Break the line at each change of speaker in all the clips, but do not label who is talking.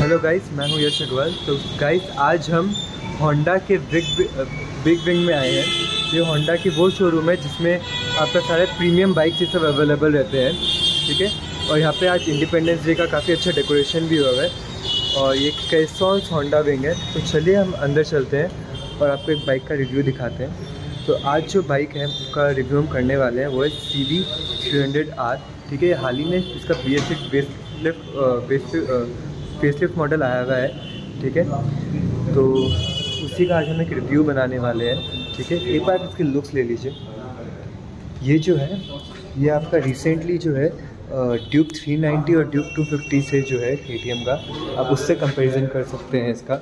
Hello guys, मैं हूं यश अग्रवाल। तो गाइस आज हम होंडा के बिग विंग में आए हैं। ये होंडा की वो शोरूम है जिसमें आपका सारे प्रीमियम बाइक्स ये सब अवेलेबल रहते हैं, ठीक है। और यहाँ पे आज इंडिपेंडेंस डे का काफ़ी अच्छा डेकोरेशन भी हुआ है और ये कैसॉन्स होंडा विंग है। तो चलिए हम अंदर चलते हैं और आपको एक बाइक का रिव्यू दिखाते हैं। तो आज जो बाइक है उसका रिव्यू हम करने वाले हैं वो है CV 300R, ठीक है। हाल ही में इसका फेसलिफ्ट मॉडल आया हुआ है, ठीक है। तो उसी का आज हम एक रिव्यू बनाने वाले हैं, ठीक है। एक बार इसके लुक्स ले लीजिए। ये जो है ये आपका रिसेंटली जो है ड्यूक 390 और ड्यूक 250 से जो है KTM का आप उससे कंपैरिजन कर सकते हैं इसका।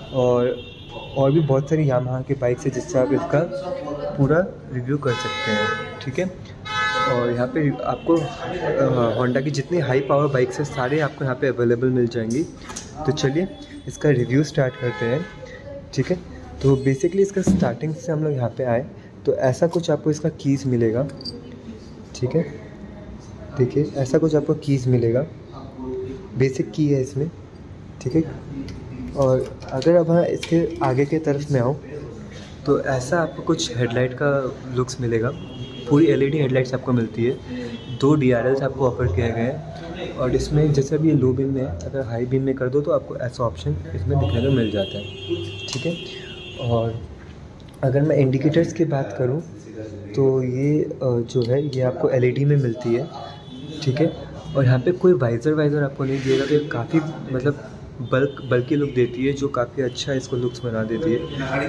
और भी बहुत सारी यामाहा की बाइक्स है जिससे आप इसका पूरा रिव्यू कर सकते हैं, ठीक है। और यहाँ पे आपको होंडा की जितनी हाई पावर बाइक्स है सारे आपको यहाँ पे अवेलेबल मिल जाएंगी। तो चलिए इसका रिव्यू स्टार्ट करते हैं, ठीक है। तो बेसिकली इसका स्टार्टिंग से हम लोग यहाँ पे आए तो ऐसा कुछ आपको इसका कीज़ मिलेगा, ठीक है। देखिए ऐसा कुछ आपको कीज़ मिलेगा, बेसिक की है इसमें, ठीक है। और अगर अब मैं इसके आगे के तरफ में आऊँ तो ऐसा आपको कुछ हेडलाइट का लुक्स मिलेगा। पूरी LED हेडलाइट्स आपको मिलती है। 2 DRLs आपको ऑफर किए गए हैं और इसमें जैसे भी ये लो बीम में है, अगर हाई बीम में कर दो तो आपको ऐसा ऑप्शन इसमें दिखने को मिल जाता है, ठीक है। और अगर मैं इंडिकेटर्स की बात करूं तो ये जो है ये आपको LED में मिलती है, ठीक है। और यहाँ पे कोई वाइज़र आपको नहीं दिएगा, तो काफ़ी मतलब बल्कि लुक देती है जो काफ़ी अच्छा इसको लुक्स बना देती है।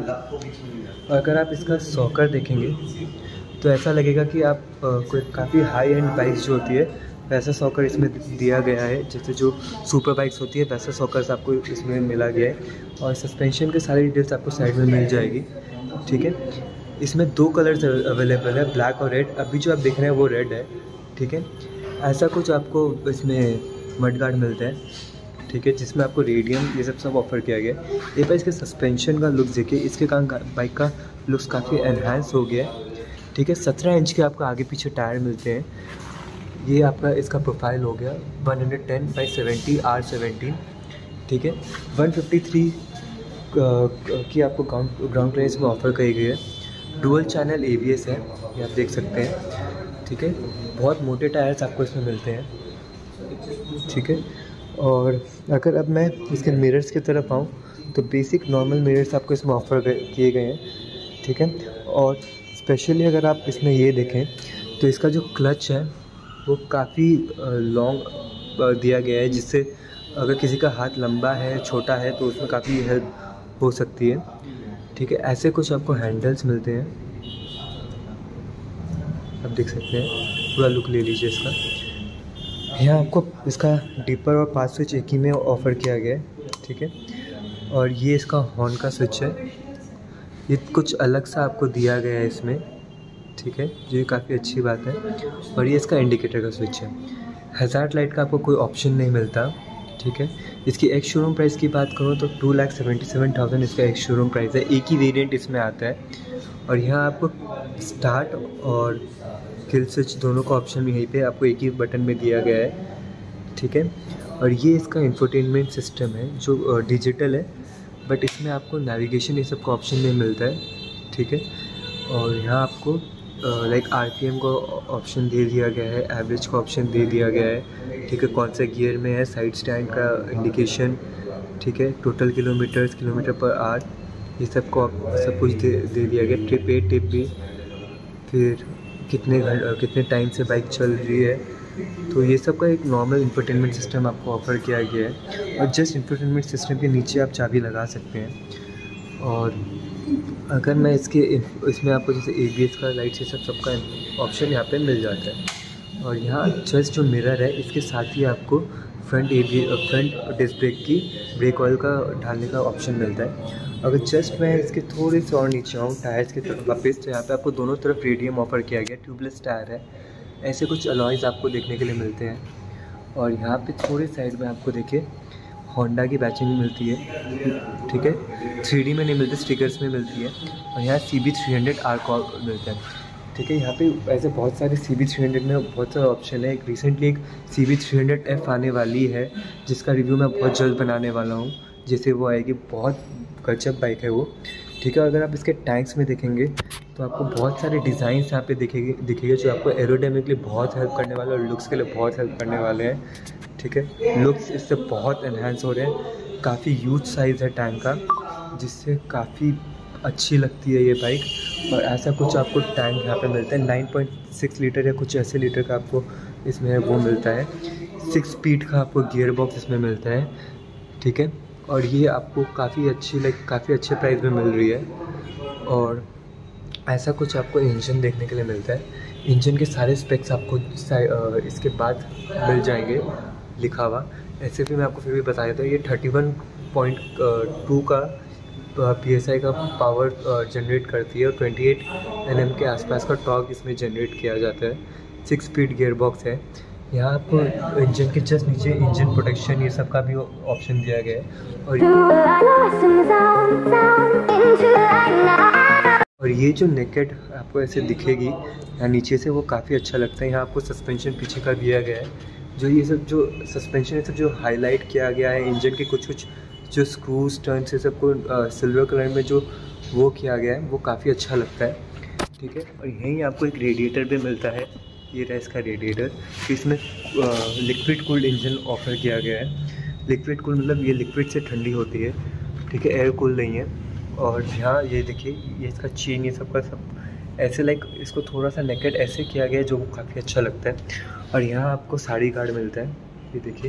अगर आप इसका सॉकर देखेंगे तो ऐसा लगेगा कि आप कोई काफ़ी हाई एंड बाइक्स जो होती है वैसा सॉकर इसमें दिया गया है। जैसे जो सुपर बाइक्स होती है वैसा सॉकर्स आपको इसमें मिला गया है। और सस्पेंशन के सारी डिटेल्स आपको साइड में मिल जाएगी, ठीक है। इसमें 2 कलर्स अवेलेबल है, ब्लैक और रेड। अभी जो आप देख रहे हैं वो रेड है, ठीक है। ऐसा कुछ आपको इसमें मड गार्ड मिलता है, ठीक है, जिसमें आपको रेडियम ये सब ऑफ़र किया गया है। एक बार इसके सस्पेंशन का लुक देखिए, इसके कारण बाइक का लुक्स काफ़ी एनहांस हो गया है, ठीक है। 17 इंच के आपको आगे पीछे टायर मिलते हैं। ये आपका इसका प्रोफाइल हो गया 110/70 R17, ठीक है। 153 की आपको ग्राउंड क्लियरेंस में ऑफ़र की गई है। डुअल चैनल ABS है, ये आप देख सकते हैं, ठीक है। बहुत मोटे टायर्स आपको इसमें मिलते हैं, ठीक है। और अगर अब मैं इसके मिरर्स की तरफ आऊँ तो बेसिक नॉर्मल मिरर्स आपको इसमें ऑफ़र किए गए हैं, ठीक है। और स्पेशली अगर आप इसमें ये देखें तो इसका जो क्लच है वो काफ़ी लॉन्ग दिया गया है, जिससे अगर किसी का हाथ लंबा है छोटा है तो उसमें काफ़ी हेल्प हो सकती है, ठीक है। ऐसे कुछ आपको हैंडल्स मिलते हैं, आप देख सकते हैं। पूरा लुक ले लीजिए इसका। यहाँ आपको इसका डीपर और पास स्विच एक ही में ऑफ़र किया गया है, ठीक है। और ये इसका हॉर्न का स्विच है, ये कुछ अलग सा आपको दिया गया है इसमें, ठीक है, जो ये काफ़ी अच्छी बात है। और ये इसका इंडिकेटर का स्विच है। हज़ार्ड लाइट का आपको कोई ऑप्शन नहीं मिलता, ठीक है। इसकी एक शोरूम प्राइस की बात करूँ तो 2,77,000 इसका एक शोरूम प्राइस है। एक ही वेरिएंट इसमें आता है। और यहाँ आपको स्टार्ट और किल स्विच दोनों का ऑप्शन यहीं पे आपको एक ही बटन में दिया गया है, ठीक है। और ये इसका इंफोटेनमेंट सिस्टम है जो डिजिटल है, बट इसमें आपको नेविगेशन ये सब का ऑप्शन नहीं मिलता है, ठीक है। और यहाँ आपको लाइक RPM को ऑप्शन दे दिया गया है, एवरेज का ऑप्शन दे दिया गया है, ठीक है। कौन से गियर में है, साइड स्टैंड का इंडिकेशन, ठीक है। टोटल किलोमीटर पर आवर ये सब को सब कुछ दे दिया गया। ट्रिप A ट्रिप B, फिर कितने टाइम से बाइक चल रही है, तो ये सब का एक नॉर्मल इंफोटेनमेंट सिस्टम आपको ऑफ़र किया गया है। और जस्ट इंफोटेनमेंट सिस्टम के नीचे आप चाबी लगा सकते हैं। और अगर मैं इसमें आपको जैसे ABS का लाइट से सबका ऑप्शन यहाँ पे मिल जाता है। और यहाँ जस्ट जो मिरर है इसके साथ ही आपको फ्रंट डिस्क ब्रेक की ब्रेक ऑयल का डालने का ऑप्शन मिलता है। अगर जस्ट मैं इसके थोड़े से और नीचे आऊँ टायर्स की तरफ वापस, तो यहाँ पे आपको दोनों तरफ रेडियम ऑफ़र किया गया, ट्यूबलेस टायर है। ऐसे कुछ अलॉयज़ आपको देखने के लिए मिलते हैं। और यहाँ पे थोड़ी साइड में आपको देखिए होंडा की बैचिंग मिलती है, ठीक है। 3D में नहीं मिलती, स्टिकर्स में मिलती है। और यहाँ CB 300R का मिलता है। ठीक है। यहाँ पे ऐसे बहुत सारे CB300 में बहुत सारे ऑप्शन है। एक रिसेंटली एक CB300F आने वाली है जिसका रिव्यू मैं बहुत जल्द बनाने वाला हूँ। जैसे वो आएगी, बहुत गजब बाइक है वो, ठीक है। अगर आप इसके टैंक्स में देखेंगे तो आपको बहुत सारे डिज़ाइंस यहाँ पे दिखेंगे जो आपको एरोडायनेमिकली बहुत हेल्प करने वाले और लुक्स के लिए बहुत हेल्प करने वाले हैं, ठीक है। लुक्स इससे बहुत एनहांस हो रहे हैं। काफ़ी ह्यूज साइज़ है टैंक का, जिससे काफ़ी अच्छी लगती है ये बाइक। और ऐसा कुछ आपको टैंक यहाँ पे मिलता है 9.6 लीटर या कुछ ऐसे लीटर का आपको इसमें वो मिलता है। 6 स्पीड का आपको गियर बॉक्स इसमें मिलता है, ठीक है। और ये आपको काफ़ी अच्छे प्राइस में मिल रही है। और ऐसा कुछ आपको इंजन देखने के लिए मिलता है। इंजन के सारे स्पेक्स आपको इसके बाद मिल जाएंगे लिखा हुआ। ऐसे भी मैं आपको फिर भी बता देता हूँ, ये 31.2 का PSI का पावर जनरेट करती है और 28 Nm के आसपास का टॉर्क इसमें जनरेट किया जाता है। 6 स्पीड गियर बॉक्स है। यहाँ आपको इंजन के जस्ट नीचे इंजन प्रोटेक्शन ये सब का भी ऑप्शन दिया गया है। और ये जो नेकेड आपको ऐसे दिखेगी यहाँ नीचे से, वो काफ़ी अच्छा लगता है। यहाँ आपको सस्पेंशन पीछे का दिया गया है। जो ये सब जो सस्पेंशन है सब जो हाईलाइट किया गया है, इंजन के कुछ जो स्क्रूज टर्न से सबको सिल्वर कलर में जो वो किया गया है, वो काफ़ी अच्छा लगता है, ठीक है। और यहीं आपको एक रेडिएटर भी मिलता है। ये रहा इसका रेडिएटर। इसमें लिक्विड कूल्ड इंजन ऑफर किया गया है। लिक्विड कूल मतलब ये लिक्विड से ठंडी होती है, ठीक है, एयर कूल नहीं है। और यहाँ ये देखिए, ये इसका चेन ये सब का सब ऐसे इसको थोड़ा सा नेकेड ऐसे किया गया है जो काफ़ी अच्छा लगता है। और यहाँ आपको साड़ी गार्ड मिलता है, ये देखिए,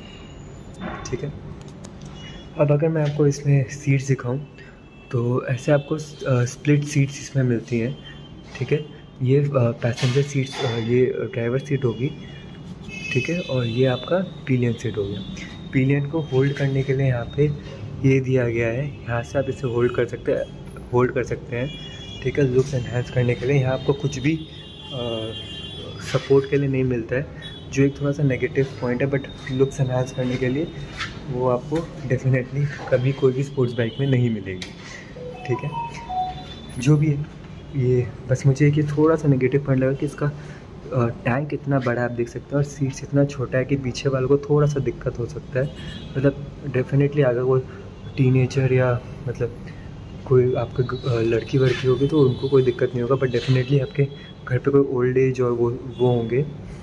ठीक है। अब अगर मैं आपको इसमें सीट्स दिखाऊं तो ऐसे आपको स्प्लिट सीट्स इसमें मिलती हैं, ठीक है। ये पैसेंजर सीट्स, ये ड्राइवर सीट होगी, ठीक है। और ये आपका पिलियन सीट हो गया। पिलियन को होल्ड करने के लिए यहाँ पे ये दिया गया है, यहाँ से आप इसे होल्ड कर सकते हैं, ठीक है। लुक्स एनहांस करने के लिए यहाँ आपको कुछ भी सपोर्ट के लिए नहीं मिलता है, जो एक थोड़ा सा नेगेटिव पॉइंट है। बट लुक्स एनहांस करने के लिए वो आपको डेफिनेटली कभी कोई भी स्पोर्ट्स बाइक में नहीं मिलेगी, ठीक है। जो भी है, ये बस मुझे कि थोड़ा सा नेगेटिव पॉइंट लगा कि इसका टैंक इतना बड़ा आप देख सकते हैं और सीट्स इतना छोटा है कि पीछे वालों को थोड़ा सा दिक्कत हो सकता है। मतलब डेफिनेटली अगर वो टीनेजर या मतलब कोई आपके लड़की वड़की होगी तो उनको कोई दिक्कत नहीं होगा। बट डेफिनेटली आपके घर पे कोई ओल्ड एज और वो होंगे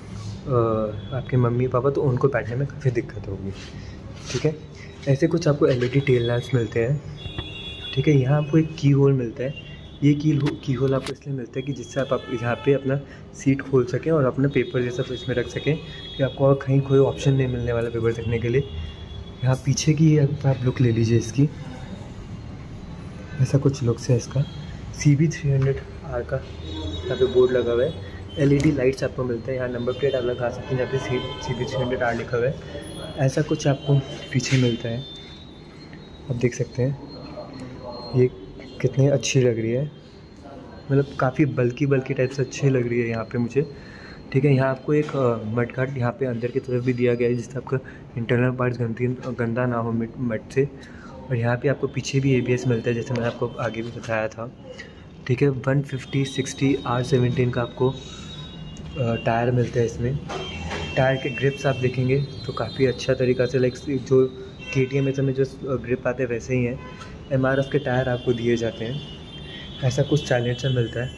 आपके मम्मी पापा, तो उनको बैठने में काफ़ी दिक्कत होगी, ठीक है। ऐसे कुछ आपको LED टेल लैंप्स मिलते हैं, ठीक है। यहाँ आपको एक की होल मिलता है। ये की होल आपको इसलिए मिलता है कि जिससे आप यहाँ पे अपना सीट खोल सकें और अपना पेपर ये सब इसमें रख सकें, कि आपको और कहीं कोई ऑप्शन नहीं मिलने वाला पेपर रखने के लिए। यहाँ पीछे की आप लुक ले लीजिए इसकी, ऐसा कुछ लुक्स है इसका। CB300R का यहाँ पे बोर्ड लगा हुआ है। LED लाइट्स आपको मिलते हैं। यहाँ नंबर प्लेट आप लगा सकते हैं जहाँ पे CB300R लिखा हुआ है। ऐसा कुछ आपको पीछे मिलता है, आप देख सकते हैं। ये कितनी अच्छी लग रही है, मतलब काफ़ी बल्कि टाइप से अच्छी लग रही है यहाँ पे मुझे, ठीक है। यहाँ आपको एक मड गार्ड यहाँ पे अंदर की तरफ भी दिया गया है, जिससे आपका इंटरनल पार्ट्स गंदा ना हो मड से। और यहाँ पे आपको पीछे भी ABS मिलता है, जैसे मैंने आपको आगे भी बताया था, ठीक है। 150/60 R17 का आपको टायर मिलता है इसमें। टायर के ग्रिप्स आप देखेंगे तो काफ़ी अच्छा तरीक़ा से जो KTM में जो ग्रिप आते हैं वैसे ही हैं। MRF के टायर आपको दिए जाते हैं। ऐसा कुछ साइलेंसर मिलता है,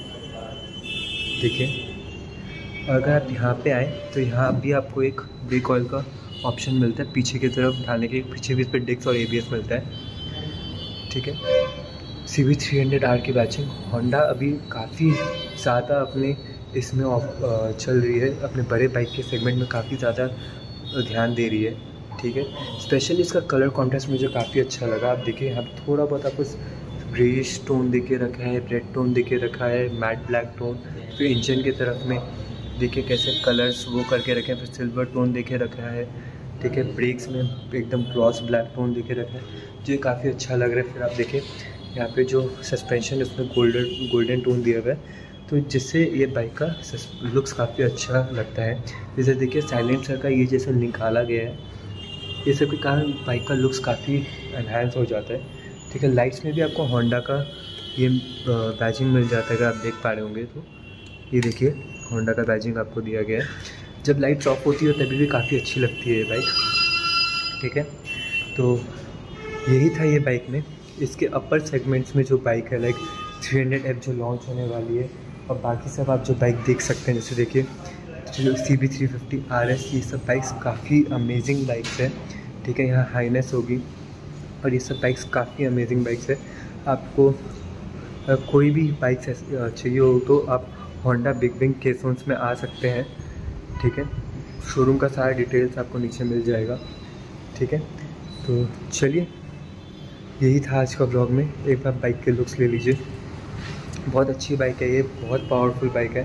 देखिए। अगर आप यहाँ पे आए तो यहाँ भी आपको एक ब्रेक ऑयल का ऑप्शन मिलता है पीछे की तरफ डालने के। पीछे भी इस पर डिस्क और ABS मिलता है, ठीक है। CB300R की बैचिंग होंडा अभी काफ़ी ज़्यादा अपने इसमें चल रही है, अपने बड़े बाइक के सेगमेंट में काफ़ी ज़्यादा ध्यान दे रही है, ठीक है। स्पेशली इसका कलर कॉन्ट्रास्ट मुझे काफ़ी अच्छा लगा। आप देखिए यहाँ पे थोड़ा बहुत आपको ग्रेइश टोन दे के रखा है, रेड टोन दे के रखा है, मैट ब्लैक टोन। फिर इंजन की तरफ में देखिए कैसे कलर्स वो करके रखे हैं, फिर सिल्वर टोन दे के रखा है, ठीक है। ब्रेक्स में एकदम ग्लॉस ब्लैक टोन दे के रखा है, जो काफ़ी अच्छा लग रहा है। फिर आप देखिए यहाँ पे जो सस्पेंशन है उसमें गोल्डन टोन दिया हुआ है, तो जिससे ये बाइक का लुक्स काफ़ी अच्छा लगता है। जैसे देखिए साइलेंसर का ये जैसे निकाला गया है, ये सब के कारण बाइक का लुक्स काफ़ी एनहांस हो जाता है, ठीक है। लाइट्स में भी आपको होंडा का ये बैजिंग मिल जाता है, अगर आप देख पा रहे होंगे तो। ये देखिए होंडा का बैजिंग आपको दिया गया है। जब लाइट्स ऑफ होती है तभी भी काफ़ी अच्छी लगती है ये बाइक, ठीक है। तो यही था ये बाइक में। इसके अपर सेगमेंट्स में जो बाइक है लाइक 300F जो लॉन्च होने वाली है, और बाकी सब आप जो बाइक देख सकते हैं, जैसे देखिए जो CB350 RS, ये सब बाइक्स काफ़ी अमेजिंग बाइक्स है, ठीक है। यहाँ हाइनेस होगी और ये सब बाइक्स काफ़ी अमेजिंग बाइक्स है। आपको कोई भी बाइक चाहिए हो तो आप होंडा बिग विंग केसोन्स में आ सकते हैं, ठीक है। शोरूम का सारा डिटेल्स आपको नीचे मिल जाएगा, ठीक है। तो चलिए, यही था आज का ब्लॉग में। एक बार बाइक के लुक्स ले लीजिए। बहुत अच्छी बाइक है ये, बहुत पावरफुल बाइक है।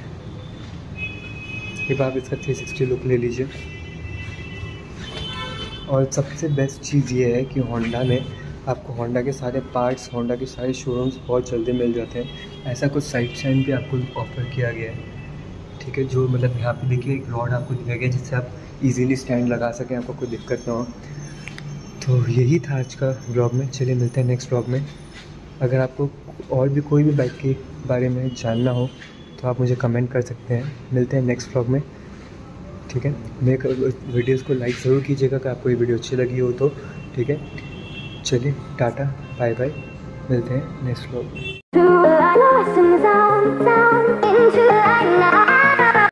एक बार इसका 360 लुक ले लीजिए। और सबसे बेस्ट चीज़ ये है कि होंडा ने आपको होंडा के सारे पार्ट्स, होंडा के सारे शोरूम्स बहुत जल्दी मिल जाते हैं। ऐसा कुछ साइड स्टैंड भी आपको ऑफर किया गया है, ठीक है। जो मतलब यहाँ पे देखिए एक रॉड आपको दिया गया है जिससे आप इजीली स्टैंड लगा सकें, आपको कोई दिक्कत ना हो। तो यही था आज का ब्लॉग में। चलिए मिलते हैं नेक्स्ट ब्लॉग में। अगर आपको और भी कोई भी बाइक के बारे में जानना हो तो आप मुझे कमेंट कर सकते हैं। मिलते हैं नेक्स्ट ब्लॉग में, ठीक है। मेरे वीडियोज़ को लाइक ज़रूर कीजिएगा अगर आपको ये वीडियो अच्छी लगी हो तो, ठीक है। चलिए टाटा बाय बाय, मिलते हैं नेक्स्ट ब्लॉग में।